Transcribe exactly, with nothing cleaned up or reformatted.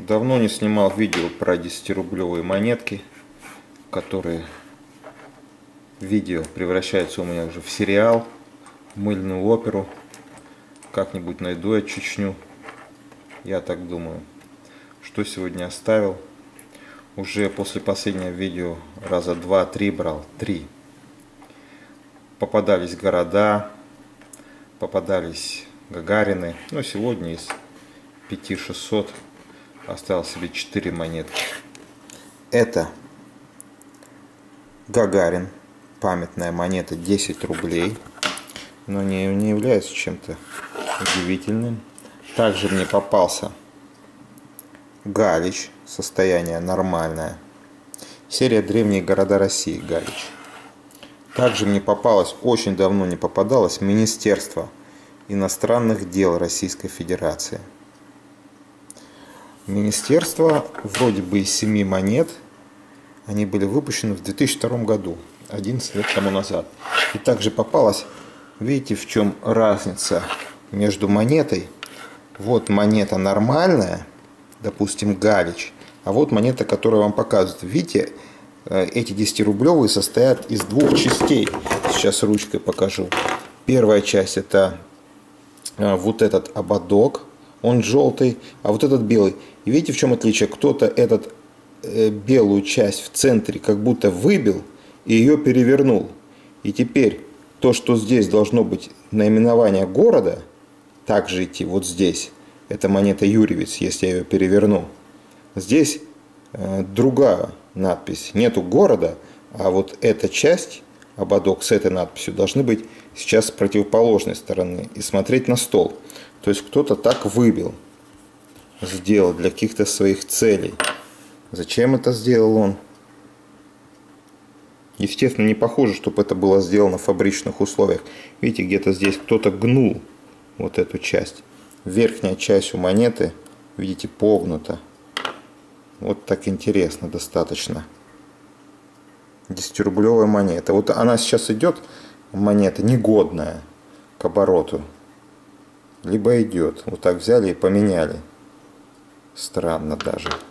Давно не снимал видео про десятирублевые монетки, которые видео превращаются у меня уже в сериал, в мыльную оперу. Как-нибудь найду я Чечню, я так думаю. Что сегодня оставил? Уже после последнего видео раза два-три брал, три. Попадались города, попадались Гагарины. Но сегодня из пяти шестисот оставил себе четыре монетки. Это Гагарин, памятная монета, десять рублей, но не, не является чем-то удивительным. Также мне попался Галич, состояние нормальное. Серия «Древние города России», Галич. Также мне попалось, очень давно не попадалось, Министерство иностранных дел Российской Федерации. Министерство вроде бы из семи монет, они были выпущены в две тысячи втором году, одиннадцать лет тому назад. И также попалось, видите, в чем разница между монетой. Вот монета нормальная, допустим, Галич, а вот монета, которую вам показывают. Видите, эти десятирублевые состоят из двух частей. Сейчас ручкой покажу. Первая часть — это вот этот ободок, он желтый, а вот этот белый. И видите, в чем отличие? Кто-то этот э, белую часть в центре как будто выбил и ее перевернул. И теперь то, что здесь должно быть наименование города, также идти вот здесь. Это монета Юрьевец, если я ее переверну. Здесь э, другая надпись. Нету города, а вот эта часть, ободок с этой надписью, должны быть сейчас с противоположной стороны и смотреть на стол. То есть кто-то так выбил, сделал для каких-то своих целей. Зачем это сделал он? Естественно, не похоже, чтобы это было сделано в фабричных условиях. Видите, где-то здесь кто-то гнул вот эту часть. Верхняя часть у монеты, видите, погнута. Вот так интересно достаточно. десятирублевая монета. Вот она сейчас идет, монета негодная к обороту. Либо идет. Вот так взяли и поменяли. Странно даже.